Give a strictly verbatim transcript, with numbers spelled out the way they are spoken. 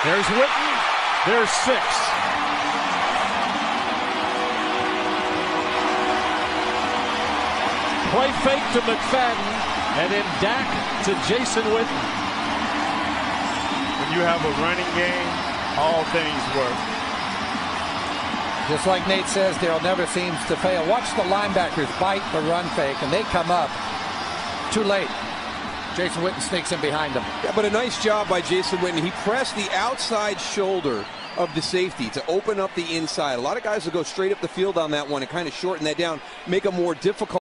There's Witten. There's six. Play fake to McFadden, and then Dak to Jason Witten. When you have a running game, all things work. Just like Nate says, Darrell never seems to fail. Watch the linebackers bite the run fake, and they come up too late. Jason Witten sneaks in behind them. Yeah, but a nice job by Jason Witten. He pressed the outside shoulder of the safety to open up the inside. A lot of guys will go straight up the field on that one and kind of shorten that down, make it more difficult.